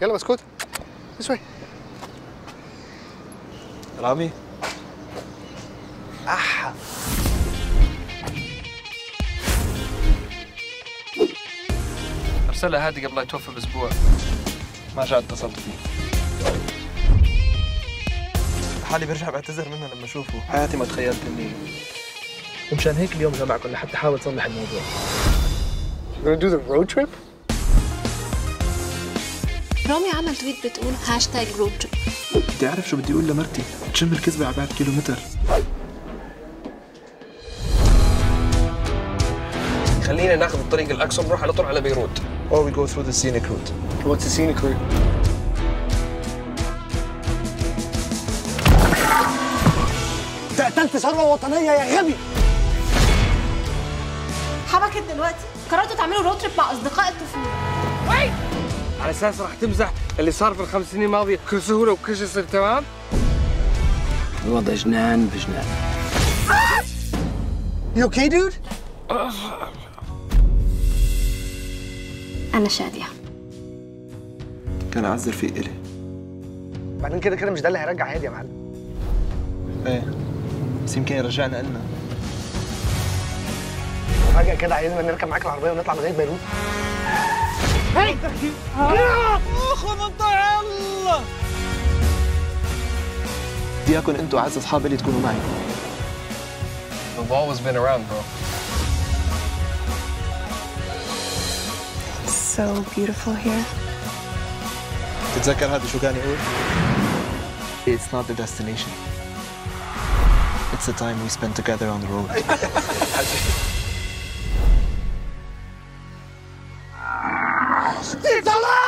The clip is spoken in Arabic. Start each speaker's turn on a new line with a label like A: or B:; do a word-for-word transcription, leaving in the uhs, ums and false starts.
A: يلا بسكوت. This way.
B: رامي
A: أح
C: أرسلها هادي قبل لا يتوفى بأسبوع، ما جاء اتصلت فيه.
B: حالي برجع بعتذر منه لما أشوفه.
C: حياتي ما تخيلت إني
D: ومشان هيك اليوم جمعكم لحتى حاول تصلح الموضوع.
A: We're gonna do the road trip.
E: رامي عمل تويت بتقول هاشتاج رود تريب.
B: بدي أعرف شو بدي أقول لمرتي، تشم الكذبة على بعد كيلومتر.
C: خلينا ناخذ الطريق الأقصر نروح على طول على بيروت.
B: Or we go through the scenic route.
A: What's the scenic route? قتلت ثروة وطنية يا غبي.
E: حبكت دلوقتي قررتوا تعملوا رود تريب مع أصدقاء الطفولة.
C: وي! على أساس راح تمزح اللي صار في الخمس سنين الماضية بكل سهولة وكل شيء يصير تمام؟
D: الوضع جنان بجنان.
A: You okay, dude?
E: أنا شادية.
B: كان أعذر فيه إلي.
A: بعدين كده كده مش ده اللي هيرجع هادي يا معلم.
B: إيه بس يمكن يرجعنا إلنا.
A: فجأة كده عايزنا نركب معاك العربية ونطلع لغاية بيروت. هاي!
C: خذ انت الله!
B: بدي إياكم أنتوا أعز أصحابي اللي تكونوا معي.
C: We've always been around, bro.
E: So beautiful here.
B: تتذكر هذا شو كان يقول؟ It's not the destination. It's the time we spend together on the road.
A: It's alive!